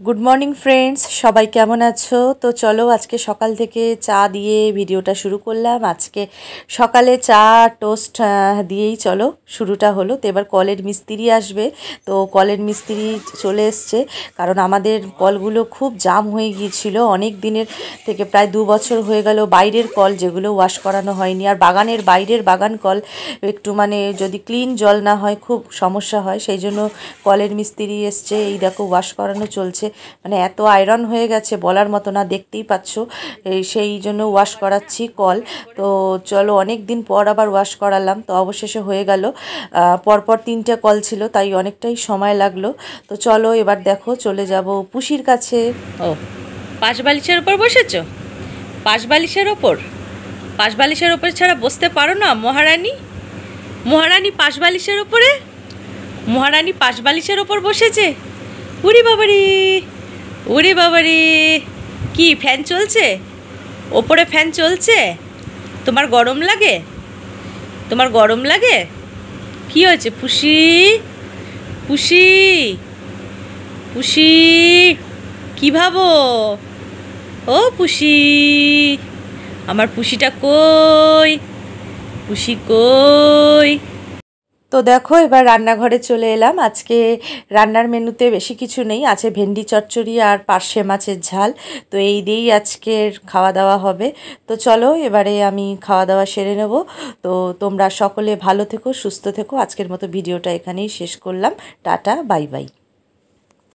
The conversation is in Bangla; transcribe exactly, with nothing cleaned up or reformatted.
গুড মর্নিং ফ্রেন্ডস, সবাই কেমন আছো? তো চলো আজকে সকাল থেকে চা দিয়ে ভিডিওটা শুরু করলাম। আজকে সকালে চা টোস্ট দিয়েই চলো শুরুটা হলো। তো এবার কলের মিস্ত্রি আসবে, তো কলের মিস্ত্রি চলে এসছে, কারণ আমাদের কলগুলো খুব জাম হয়ে গিয়েছিল অনেক দিনের থেকে, প্রায় দু বছর হয়ে গেল। বাইরের কল যেগুলো ওয়াশ করানো হয়নি, আর বাগানের বাইরের বাগান কল একটু মানে যদি ক্লিন জল না হয় খুব সমস্যা হয়, সেই জন্য কলের মিস্ত্রি এসছে। এই দেখো ওয়াশ করানো চলছে, মানে এত আয়রন হয়ে গেছে বলার মতো না, দেখতেই পাচ্ছ। এই সেই জন্য ওয়াশ করাচ্ছি কল। তো চলো অনেক দিন পর আবার ওয়াশ করালাম, তো অবশেষে হয়ে গেল। পরপর তিনটে কল ছিল, তাই অনেকটাই সময় লাগলো। তো চলো এবার দেখো চলে যাব পুষির কাছে। ও পাশ বালিশের ওপর বসেছো? পাশ বালিশের ওপর পাশ বালিশের ওপর ছাড়া বসতে পারো না মহারানী? মহারানী পাশ বালিশের ওপরে মহারানী পাশ বালিশের ওপর বসেছে। উরি বাবারি, উরি বাবারি, কি ফ্যান চলছে? ওপরে ফ্যান চলছে? তোমার গরম লাগে? তোমার গরম লাগে? কি হয়েছে পুষি? পুষি, পুষি, কি ভাবো? ও পুষি, আমার পুষিটা কই? পুষি কই? তো দেখো এবার রান্নাঘরে চলে এলাম। আজকে রান্নার মেনুতে বেশি কিছু নেই, আছে ভেন্ডি চচ্চড়ি আর পার্শে মাছের ঝাল। তো এই দিয়েই আজকের খাওয়া দাওয়া হবে। তো চলো এবারে আমি খাওয়া দাওয়া সেরে নেব। তো তোমরা সকলে ভালো থেকো, সুস্থ থেকো। আজকের মতো ভিডিওটা এখানেই শেষ করলাম। Tata, bye by.